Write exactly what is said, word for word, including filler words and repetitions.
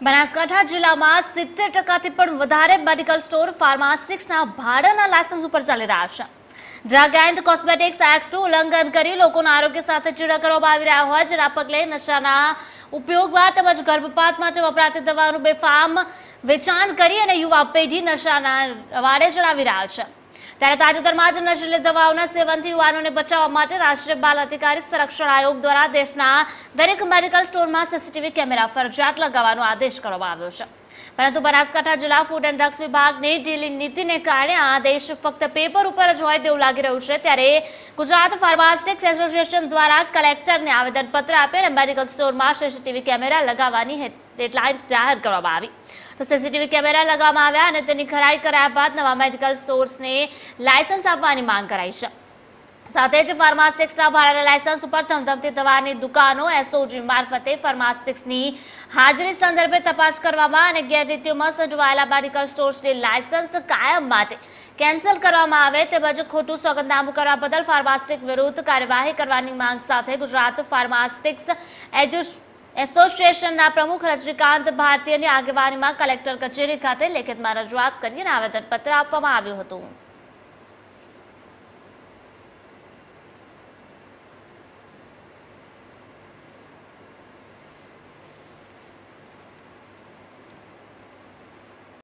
બનાસકાંઠા જિલ્લામાં સિત્તેર ટકાથી પણ વધારે મેડિકલ સ્ટોર ફાર્માસિસ્ટના ભાડાના લાયસન્સ ઉપર ચાલી રહ્યા છે. ડ્રગ એન્ડ કોસ્મેટિક્સ એક્ટનું ઉલ્લંઘન કરી લોકોના આરોગ્ય સાથે ચેડા કરવામાં આવી રહ્યા હોય, જેના પગલે નશાના ઉપયોગમાં તેમજ ગર્ભપાત માટે વપરાતી દવાનું બેફામ વેચાણ કરી અને યુવા પેઢી નશાના વાડે ચડાવી રહ્યા છે. ત્યારે તાજેતરમાં જ નશીલી દવાઓના સેવનથી યુવાનોને બચાવવા માટે રાષ્ટ્રીય બાલ અધિકારી સંરક્ષણ આયોગ દ્વારા દેશના દરેક મેડિકલ સ્ટોરમાં સીસીટીવી કેમેરા ફરજિયાત લગાવવાનો આદેશ કરવામાં આવ્યો છે. પરંતુ બનાસકાંઠા જિલ્લા ફૂડ એન્ડ ડ્રગ્સ વિભાગની ઢીલી નીતિને કારણે આ આદેશ ફક્ત પેપર ઉપર જ હોય તેવું લાગી રહ્યું છે. ત્યારે ગુજરાત ફાર્માસ્યુટિક્સ એસોસિએશન દ્વારા કલેક્ટરને આવેદનપત્ર આપી અને મેડિકલ સ્ટોરમાં સીસીટીવી કેમેરા લગાવવાની ડેડલાઇન જાહેર કરવામાં આવી. તો સીસીટીવી કેમેરા લગાવવામાં આવ્યા અને તેની ખરાઈ કરાયા બાદ નવા મેડિકલ સ્ટોર્સને લાયસન્સ આપવાની માંગ કરાઈ છે. સાથે જ ફાર્માસ્યુટિક્સના ભાડાના લાયસન્સ ઉપર ધમધમતી દવાની દુકાનો એસઓજી મારફતે ફાર્માસ્યુટિક્સની હાજરી સંદર્ભે તપાસ કરવામાં અને ગેરરીતિઓમાં સંડોવાયેલા મેડિકલ સ્ટોર્સની લાયસન્સ કાયમ માટે કેન્સલ કરવામાં આવે તેમજ ખોટું સોગંદનામું કરવા બદલ ફાર્માસ્યુટિક્સ વિરુદ્ધ કાર્યવાહી કરવાની માંગ સાથે ગુજરાત ફાર્માસ્યુટિક્સ એસોસિએશનના પ્રમુખ રજનીકાંત ભારતીયની આગેવાનીમાં કલેક્ટર કચેરી ખાતે લેખિતમાં રજૂઆત કરીને આવેદનપત્ર આપવામાં આવ્યું હતું.